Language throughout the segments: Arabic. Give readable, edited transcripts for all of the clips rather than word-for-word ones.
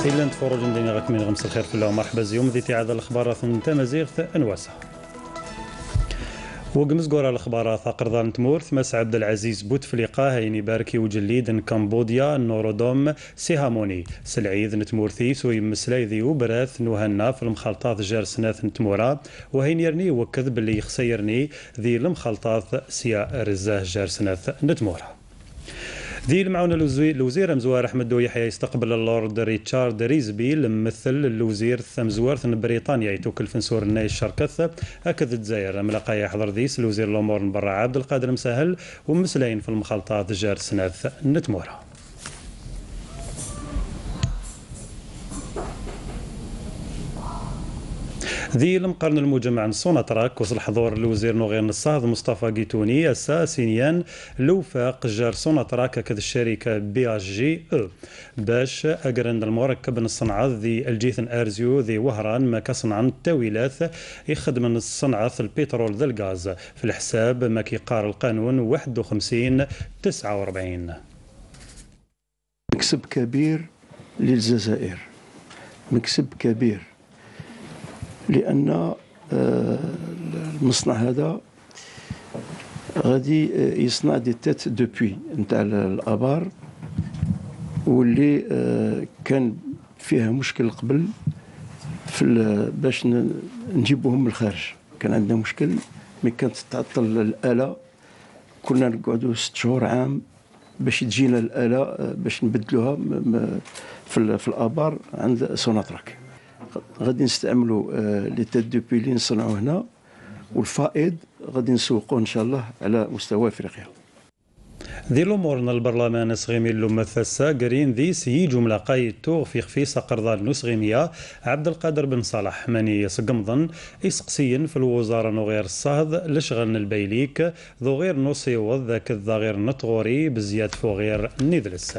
إلا نتفرج نديني غاك من غمس الخير في الله ومرحبا زيوم ذي تعاد الأخبار تمازيغ أنواسا وقمز قورا الأخبار قرضان تمورث مس عبد العزيز بوتفليقة هيني باركي وجليد كمبوديا نورودوم سيهاموني سلعيد نتمورثي سوي مسلاي ذي وبراث نوهنا في المخالطات جار سناث نتمورا وهين يرني وكذب اللي يخسيرني ذي المخالطات سيا رزاه جار سناث نتمورا. ذي المعونة الوزير مزوار أحمد يحيى يستقبل اللورد ريتشارد ريزبي الممثل الوزير مزوار بريطانيا يتوكل فنسور الناي الشركة أكد الجزائر ملاقا يحضر ذيس الوزير الأمور برا عبد القادر مسهل ومسلين في المخالطات جار سناث نتمورا. ذي المقرن المجمع نصونتراك وصل حضور الوزير نوغير نصاهد مصطفى قيتوني اساسينيان لوفاق جار صونتراك كذا الشركه بي اس جي باش اقرن المركب الصنعه ذي الجيثن ارزيو ذي وهران ما كصنع التاويلات يخدم الصنعه البترول ذا الغاز في الحساب ما كيقار القانون 51 49. مكسب كبير للجزائر، مكسب كبير لأن المصنع هذا غادي يصنع دي تيت دو بوي نتاع الآبار واللي كان فيها مشكل قبل في باش نجيبوهم من الخارج، كان عندنا مشكل مي كانت تعطل الآلة، كنا نقعدوا 6 شهور عام باش تجينا الآلة باش نبدلوها في الآبار عند سوناتراك. غادي نستعملوا لي تيت دو بي اللي نصنعوا هنا والفائض غادي نسوقوه ان شاء الله على مستوى افريقيا. ذي الامور البرلمان نسغيمي اللومثاسا قرين ذي سي جمله قايتو في خفيس قرضان نسغيميه عبد القادر بن صالح ماني سقمضن يسقسين في الوزاره نغير الصهد لشغل البيليك ذو غير نصيوض ذاك ذا غير نطغوري بزياد فو غير نيدلس.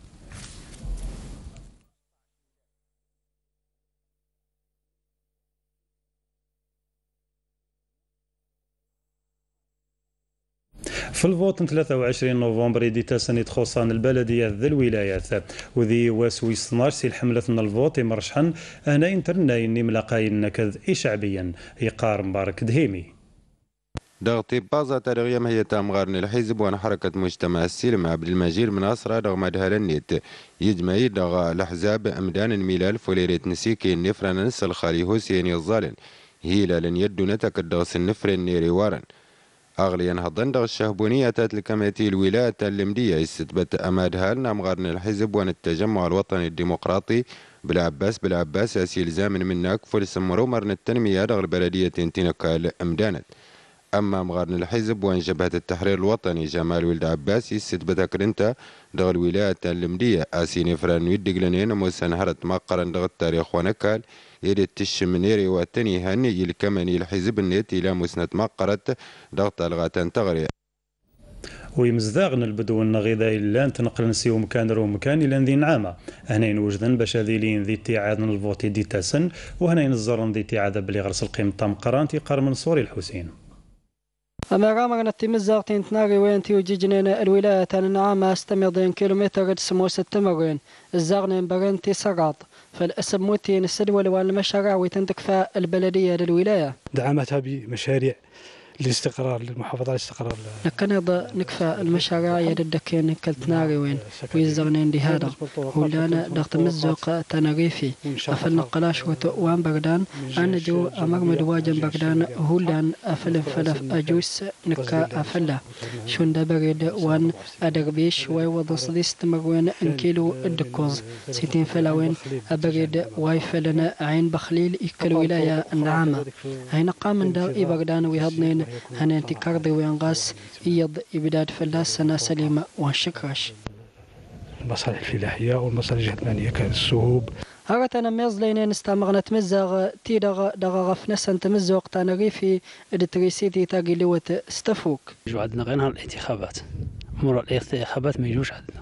في الفوت 23 نوفمبر دي تاسني تخصان البلديه ذي الولايات وذي واسويس نارسي الحمله الفوت مرشحا هنا انترناي ملاقاين نكذ شعبيا يقار مبارك دهيمي ضغطي بازا تاريخيا هي تامغارن الحزب وان حركة مجتمع السلم عبد المجيد مناصرة رغم دهال النت يجمعي دغا الأحزاب أمدان الميلال فوليريت نسيكي النفران نس الخالي هوسيني الظالن هيلا لن يدو نتك الدغس النفر النيري وارن أغليا هضندغ الشهبونية تات الكماتي الولايات اللمدية استثبت أمادها نامغارن الحزب وان التجمع الوطني الديمقراطي بالعباس أسيل زامن منك فلسمرو مرن التنمية دغ البلدية تنكال أمدانت أما مغارن الحزب وان جبهة التحرير الوطني جمال ولد عباس استثبت كرنتا دغ الولايات اللمدية أسي فران يدق لنين موسى نهرت مقرن دغ التاريخ ونكال يريد تشمنيري واتني هني الكمني الحزب النت إلى مسند مقرت ضغط الغاتان تغري ويمزداغن البدو النغيضة إلا تنقل نسيو مكان رو مكان إلا ذي نعامة هنا ينوجدن باش هذيلين ذي اتعاد الفوتي دي تاسن وهنا ينزرن ذي اتعاد بلي غرس القيم تام قرانتي قار من صوري الحسين. أما رامغنا تمزاغ تنتناري وين تيوجي جنين الولاية النعامة 600 كيلومتر تسمو 6 مرين الزغن برنتي سراط فالاسم موتين السدول والمشاريع وتنتكفى البلدية للولاية دعمتها بمشاريع للاستقرار للمحافظة على الاستقرار نكنض نكفى المشاريع يدكين كالتناري وين ويزغنين دي هذا ولانا ضغط مزوق تنريفي أفل نقلاش وان بردان أنا جو أمر مدواجن بردان هولان أفل فلف أجوس نكا أفلا شون دبريد وان أدربيش ويوض صديس تمروين انكيلو الدكوز 60 فلاوين أبريد وايفلنا عين بخليل إكل ولاية النعامة هين قام دا إبردان ويهضنين هنا انتكاردي وينغاس يض إبداد فلاس سنة سليمة وشكرش المصالح الفلاحية والمصالح الجهتمانية كالسهوب هرتنا ميزلين نستمغنا تمزغ تيدغ دغ غفنسن تمزغ تانريفي التريسيتي تاقي لوت استفوك يجو عندنا غير نهار الانتخابات مرة الانتخابات ما يجوش عندنا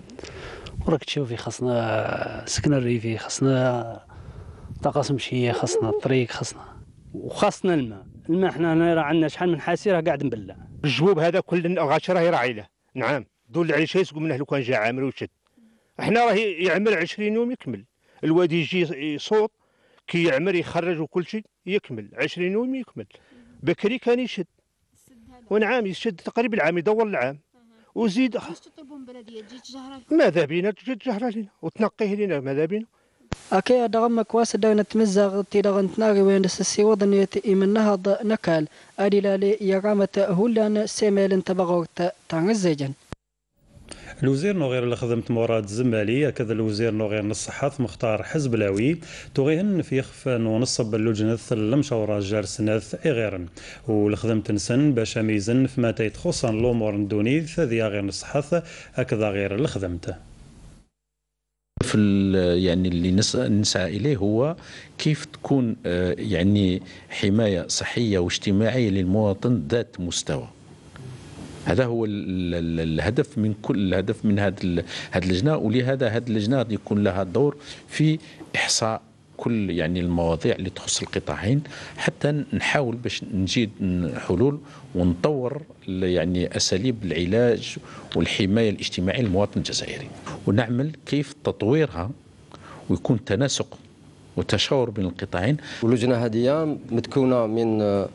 وراك تشوفي خاصنا سكن الريفي خاصنا طقس مشية خاصنا الطريق خاصنا وخاصنا الماء احنا هنا عندنا شحال من حاسيره قاعد نبلع الجواب هذا كل الغاشره يراعي له نعم دول العيشه يسقوا منه لو كان جا عامل وشد احنا راه يعمل 20 يوم يكمل الوادي يجي يصوت كي يعمر يخرج وكل شيء يكمل 20 يوم يكمل. بكري كان يشد ونعم يشد تقريبا العام يدور العام وزيد. تطلبوا من البلديه تجي تجهر ماذا بينا تجي تجهر لنا وتنقيه لنا ماذا بينا. أكيد دغم كواس دغن تمزغ تيدغن تناغي وين السي وضن يتئم نهض نكال أدي لالي يرامة هولان سيميل تبغوت تنزيجن. الوزير نوغير اللي خدمت مراد زمالي كذا الوزير نوغير الصحة مختار حزبلاوي توغيهن في يخف ونصب اللجنة المشورة جارسناث إغيرن والخدمت نسن باش ميزن فيما تيتخصن الأمور ندونيث ذي غير الصحة هكذا غير اللي خدمته. في يعني اللي نسعى إليه هو كيف تكون يعني حماية صحية واجتماعية للمواطن ذات مستوى. هذا هو الهدف من كل الهدف من هذه اللجنة، ولهذا هذه اللجنة يكون لها دور في إحصاء كل يعني المواضيع اللي تخص القطاعين حتى نحاول باش نجيد حلول ونطور يعني أساليب العلاج والحماية الاجتماعية للمواطن الجزائري، ونعمل كيف تطويرها ويكون تناسق وتشاور بين القطاعين. واللجنة هذه متكونة من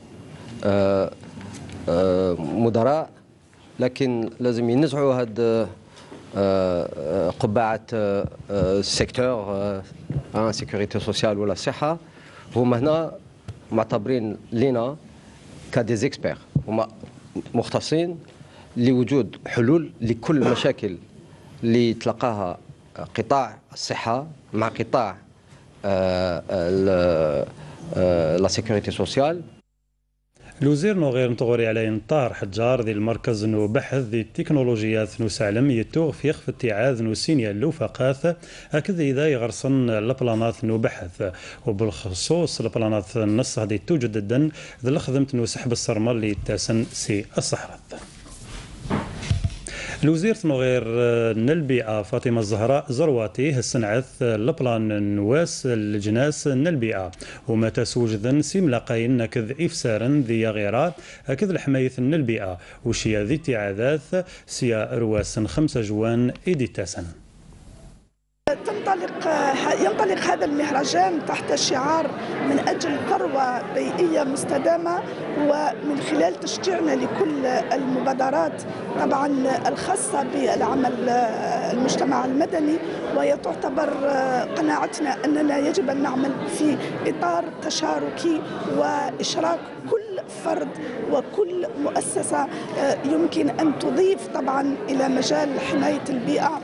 مدراء، لكن لازم ينزعوا هاد قبعة السيكتور سيكوريتي سوسيال ولا الصحة. هما هنا معتبرين لنا كدي اكسبير، هما مختصين لوجود حلول لكل المشاكل اللي تلقاها قطاع الصحة مع قطاع لا سيكوريتي سوسيال. الوزير نوغير نطغوري على نطار حجار ذي المركز نو بحث ذي التكنولوجيات نو سعلم يتوغ في يخف اتعاذ نو سينيال لو فقاث هكذا إذا يغرسن البلانات نو بحث وبالخصوص البلانات النص هذه توجد جدا ذي خدمت نو سحب الصرمة اللي تاسن سي الصحراء. الوزير نوغير البيئة فاطمة الزهراء زرواتي هالسنعث لبلان نواس الجناس البيئة وما تسوجدن سيملاقين كذ إفسارن ذي غيرات كذ الحماية البيئة وشيا ذي اتعاذات سيا رواسن 5 جوان إديتاسن. ينطلق هذا المهرجان تحت شعار من أجل ثروة بيئية مستدامة، ومن خلال تشجيعنا لكل المبادرات طبعا الخاصة بالعمل المجتمع المدني، وهي تعتبر قناعتنا أننا يجب أن نعمل في إطار تشاركي وإشراك كل فرد وكل مؤسسة يمكن أن تضيف طبعا إلى مجال حماية البيئة.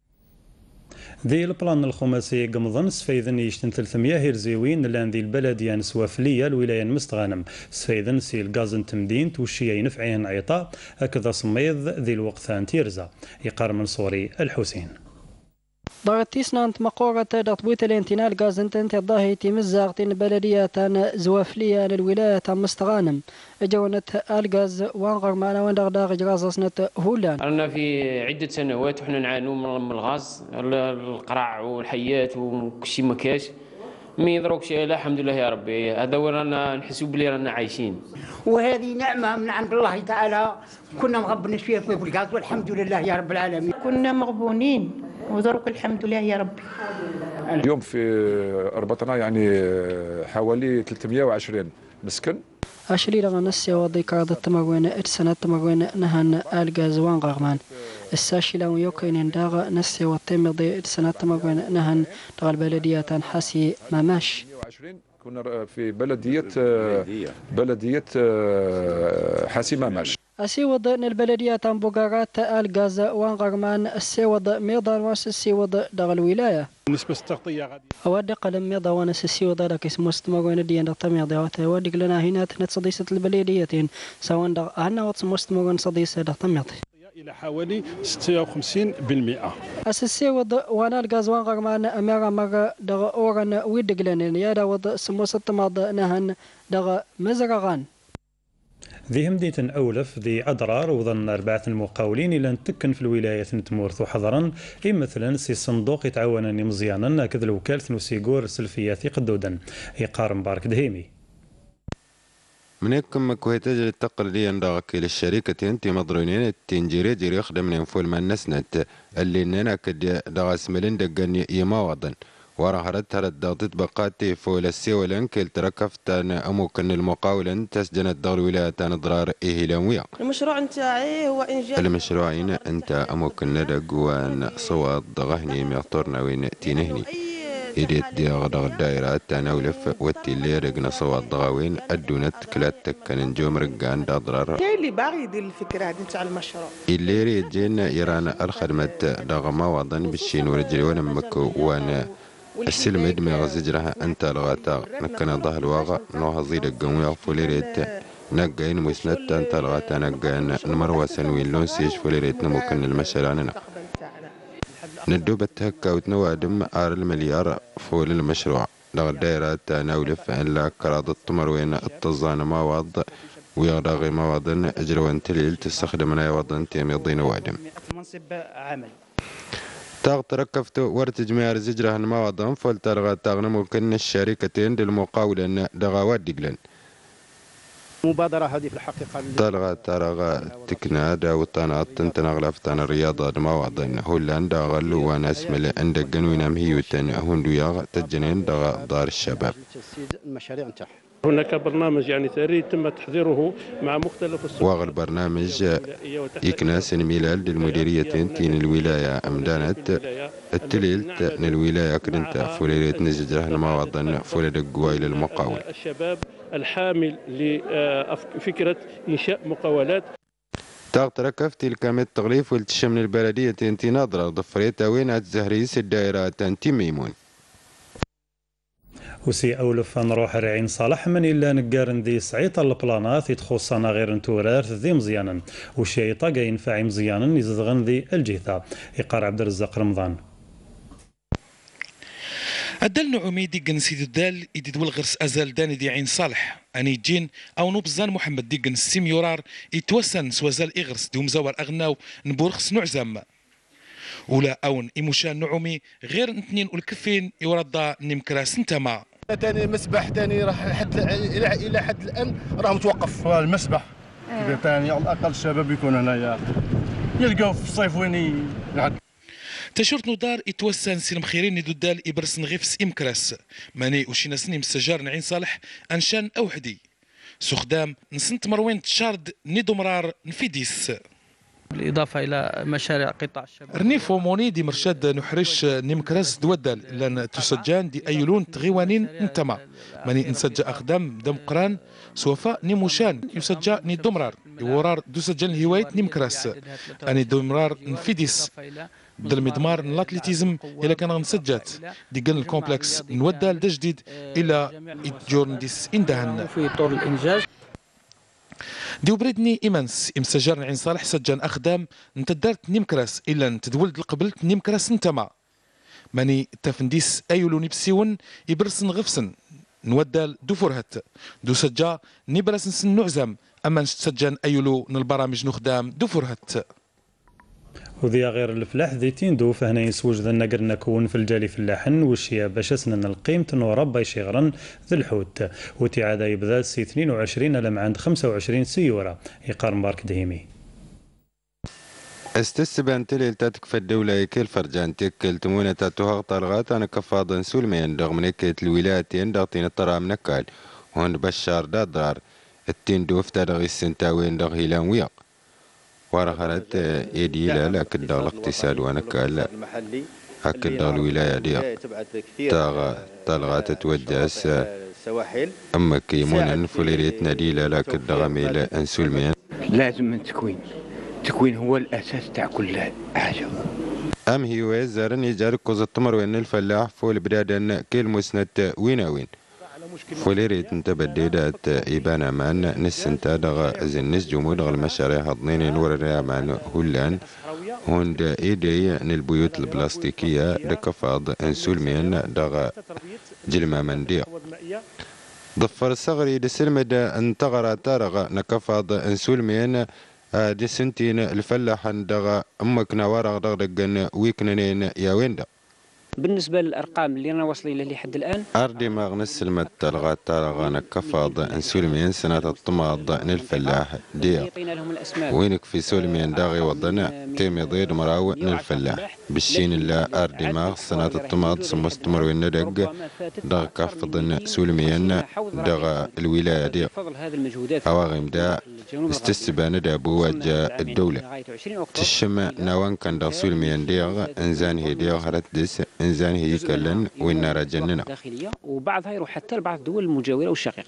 ذي البلان الخماسي قمضن سفيذن يشتن 300 هرزيوين لان ذي البلدية نسوافلية الولاية مستغانم سفيذن سي الغازن تمدين توشي ينفعين عيطاء هكذا صميض ذي الوقتان تيرزا يقار منصوري الحسين. ضغطيسنا انت مقورة تطبيط الانتنال غازنتن تضاهي تمزاغتين بلدية زوافلية للولاية مستغانم جونت الغاز وانغر معنا وين دغداغ جرازسنة هولان. أنا في عدة سنوات وحنا نعانوا من الغاز القرع والحيات وكلشي ما كاش مي دروك شي الحمد لله يا ربي هذا ورانا نحسوا بلي رانا عايشين. وهذه نعمة من عند الله تعالى كنا مغبنين فيها في الغاز والحمد لله يا رب العالمين. كنا مغبونين ودروك الحمد لله يا ربي. اليوم في ربطنا يعني حوالي 320 مسكن. أشلي لغا نسي وضي كارد التمرين إرسنة التمرين نهن الغاز وانغرمان الساشي لو يوكين داغ نسي وطيمضي إرسنة التمرين نهن داغ البلدية حاسي ماماش. كنا في بلدية حاسي ماماش. السيوض البلدية بوغارات الغاز وانغرمان السيوض ميضان واس السيوض داغ الولاية. بالنسبة للتغطية غادي أود قلم ميضا وانا السيوض لك اسمه استمرون ديان داغ تميضي وتودق لنا هنا تنت صديسة البلديتين سواء داغ هنا وتصمو استمرون صديسة داغ تميضي إلى حوالي 56%. السيوض وانا الغاز وانغرمان أميرا مرة داغ أوران ويدق لنا يا داوض سمو ستماض نهن داغ مزرغان. ذي همدية أولف ذي أضرار وظن 4 المقاولين إلى أن تكن في الولاية تمورث حضرا مثلا سي الصندوق يتعاونني مزيانا كذا الوكالة نسيقور سلفيات قدودا يقار مبارك دهيمي. منكم كويتاج التقليدية نداغك إلى الشركة أنت مضرونين التنجيري جري يخدم نفول من نسنت اللي ننا كد دغاس ملين دقن يما وضن ورهرت هرد ضغطت بقاتي فول السيولن كل تركفت أموكن المقاولن تسجنت دغل ولاية أضرار إهلامية. المشروع نتاعي هو إنجاز المشروعين أنت أموكن ندق وان صواد ضغهني ميطورنا وين تينهني إيديت دغ الدائرة تناولف والتيلي رقنا صواد ضغاوين أدونت كلات كان نجوم رقان أضرار. كاين اللي باغي يدير الفكرة هذه نتاع المشروع. اللي يريد جين يران الخدمة دغما وضن بالشين ورجلي ونمك وانا السلم يدمي غزجرها أنت لغاتا نكنا ظهر الواقع نوها زيد القوية فوليريت نقاين مسنت أنت لغاتا نقاين نمروا سنوين لون سيش فوليريت نمكن المشاريعنا ندوب التهكا وتنوى دم آر المليار فول المشروع لغا الدائرة تناولف أن لا كراد الطمروين التظان مواد ويغرغي مواد أجروان تليل تستخدمنا يوضن تيميضين وادم منصب عمل تركفت ورتجميع زجرها المواضن فلترغى تغنى ممكن الشركتين للمقاولة دغاوات دقلن المبادرة هذه في الحقيقة ترغى تكناد وطنات تنغلف تن الرياضة المواضن هولندا غلو وناس مل عند جنوين هيوتن هندويا تجنين دار الشباب المشاريع نتاعها. هناك برنامج يعني ثري تم تحضيره مع مختلف السلطات. واغل برنامج يكناس ميلال للمديريتين تين الولاية أمدانت التليل تن الولاية كرنتا فوليريت نزجره المواضن فوليد القوائل المقاول. الشباب الحامل لفكرة إنشاء مقاولات. تركف تلك التغليف والتشمل البلدية تنتي ناظرة ضفريتا وين الزهريس الدائرة تنتي ميمون. وسي أولف نروح رعين صالح من إلا نقارن ذي سعيط البلانات يتخصنا غير نتورارث ذي مزيانا وشي طاقة ينفع مزيانا يزدغن ذي الجيثة يقار عبد الرزاق رمضان. الدال نعومي ديقن سيد الدال يديد والغرس أزال داني دي عين صالح أني جين أو نبزان محمد ديقن السيميورار يتوسن سوازال إغرس دوم زوار أغناو نبورخس نعزم ولا أون إيموشان نعومي غير نتنين والكفين يورد نمكراس نتما ثاني مسبح ثاني راح حد الى حد الان راه متوقف. هو المسبح ثاني على الاقل الشباب يكون هنايا يلقاو في الصيف وين يعد. تشرت نودار يتوسن سلم خيرين ندودال يبرسن غيفس امكراس ماني وشينا سني مستجار نعين صالح انشان اوحدي سخدام نسنت مروين تشارد ندمرار نفيديس بالإضافة إلى مشاريع قطاع الشباب. رنيفو موني دي مرشد نحرش نمكراس دودال لأن تسجان دي أيلون تغيوانين نتما ماني نسجى أخدام دم قران سوفا نيموشان يسجى ندمرار يورار دوسجان الهواية نمكراس أني دمرار نفيديس دل مدمار الاتليتيزم إلا كان نسجات دي قلن الكومبلكس نودال دا جديد إلى جورنديس إندهن في طور الإنجاز ديو بريدني إيمانس إمسجار عين صالح سجان أخدام نتدارت نيمكراس إلا نتدولد القبلت نيمكراس نتما ماني تفنديس أيولو نبسيون يبرسن غفسن نودال دو فرهت دو سجا نبرس نسن نعزم أما سجان أيولو البرامج نخدام دو فرهت وذي غير الفلاح ذي تيندو فهنا يسوج ذا النقر نكون في الجالي فلاحن وشيا باش اسنن القيمة وربا يشغرن ذي الحوت وتعادة يبذا سي 22 لما عند 25 سيورة يقارن بارك دهيمي استسبان تليل تاتك الدولة يكل فرجان تكل تمونة تاتوها طلغات أنا كفاضن سولمين رغم نكت الولايتين ضغطين الطرام نكال هون بشار دادرار التيندو افترغ السنتاوين دغ هيلان ويق ورخرت يدي لا لكن دغ الاقتصاد ونكال هكذا دغ الولاية دي طلغات تودس أما كيمونا فوليريتنا دي لا لكن دغ ميل انسولمين لازم من تكوين هو الأساس تاع كل حاجة. أم هي زارن يجار كوز التمر وين الفلاح فول برادن كل مسنت وين فوليريت نتبديدات إبانا مان نسنتا دغ زنس جمود دغ المشاريع هضنين ورا مان هولان هوند إيدي البيوت البلاستيكية دكفاض انسولمين دغ جلما منديع ضفر الصغري دسلمد انتغر تارغ نكفاض انسولمين دي سنتين الفلاح دغ امك نوارغ دغ دغن ويكنين يا وين دا بالنسبه للارقام اللي انا واصل لها لحد الان اردي ما غنسلمت تلغى تارغ نكفاض انسولمين سنه الطماض الفلاح دي وينك في سولمين داغي وضنا تيم يضيد مراو الفلاح بالشين لا أردماغ سنة الطماط سمستمر والندق دغ كفضن سولميان دغ الولاية دي أواغم دا استستبان دا بواجه الدولة تشم نوان كان دغ سولميان ديغ انزان هي ديغ هردس انزان هي كلن وين جننا وبعضها يروح حتى لبعض الدول المجاورة والشقيقة.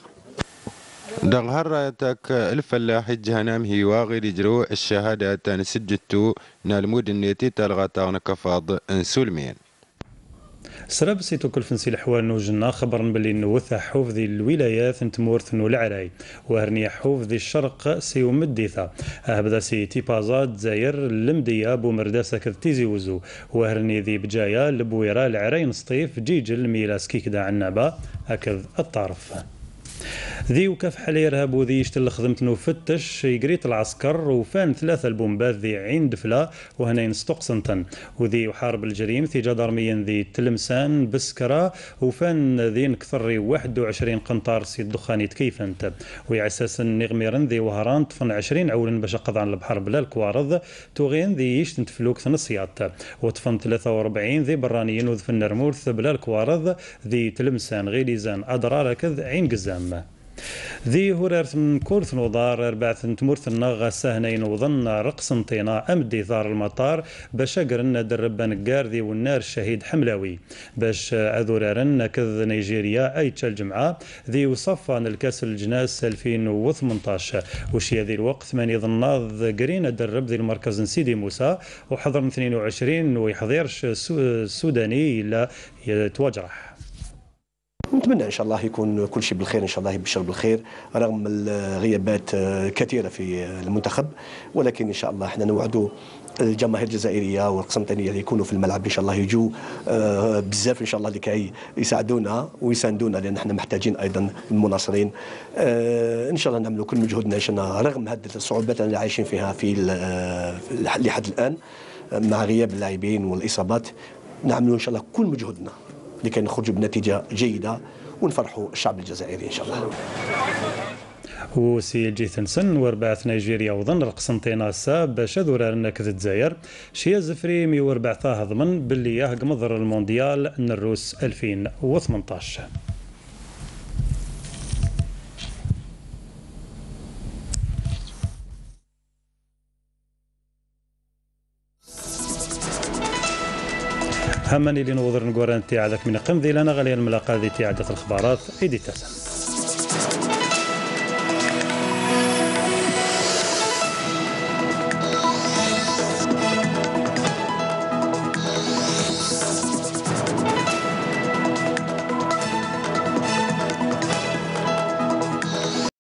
دغ هراتك الفلاح الجهنم هي واغي يجرو الشهادة نسجتو نالمود النيتي تلغى تاغنا كفاض انسولمين. سراب سيتو كل فنسي الحوال نوجنا خبرن باللي نوث حوف ذي الولايات نتمورث نو العراي وهرني حوف ذي الشرق سيو مديثا هبدا سي تيبازات زاير المدية بومرداسة كذ تيزي وزو وهرني ذي بجايا لبويرا العراي نسطيف جيجل ميلاس كيكدا عنابا هكذ الطرف ذي وكف حالي إرهاب وذي يشتل خدمت نفتش يقريت العسكر وفان 3 البومبات ذي عين دفلة وهنا ينستقسنتن وذي وحارب الجريم ذي جدارميا ذي تلمسان بسكرة وفان ذي نكثر 21 قنطار سيد دخاني تكيفنت ويعساس نغميرن ذي وهران طفن 20 عولا باش قضى عن البحر بلا الكوارض توغين ذي يشتنت فلوك ثنصيات وطفن 43 ذي برانيين وذفن نرمورث بلا الكوارض ذي تلمسان غيليزان أدرار كذ عين قزام ذي هورارت من كورث نوضار 4 تمورث النغا سهنين وظن رقص طينا أمدي ثار المطار باش قرن دربان قاردي والنار الشهيد حملاوي باش أذورارن كذ نيجيريا أي الجمعة ذي وصفان الكاس الجناس 2018 وشي هذه الوقت 8 ظناض قرين درب ذي المركز سيدي موسى وحضر 22 ويحضرش السوداني إلا يتوجرح. نتمنى ان شاء الله يكون كل شيء بالخير، ان شاء الله يبشر بالخير رغم الغيابات كثيره في المنتخب، ولكن ان شاء الله احنا نوعدوا الجماهير الجزائريه والقسنطينيه اللي يكونوا في الملعب ان شاء الله يجوا بزاف ان شاء الله لكي يساعدونا ويساندونا، لان احنا محتاجين ايضا المناصرين. ان شاء الله نعملوا كل مجهودنا عشان رغم هذه الصعوبات اللي عايشين فيها لحد الان مع غياب اللاعبين والاصابات، نعملوا ان شاء الله كل مجهودنا لكي نخرجوا بنتيجة جيدة ونفرحوا الشعب الجزائري إن شاء الله. وسي جيثنسن وربعث نيجيريا وظن القسنطينة ساب باش ذورارنا كذ الجزائر شي زفري 104 ضمن باللي يهق مضر المونديال الروس 2018. همني لنوضر نقوران تاعك من قمذي لنا غاليا الملاقاة ذي تاعدة الخبارات عيدي تاسم.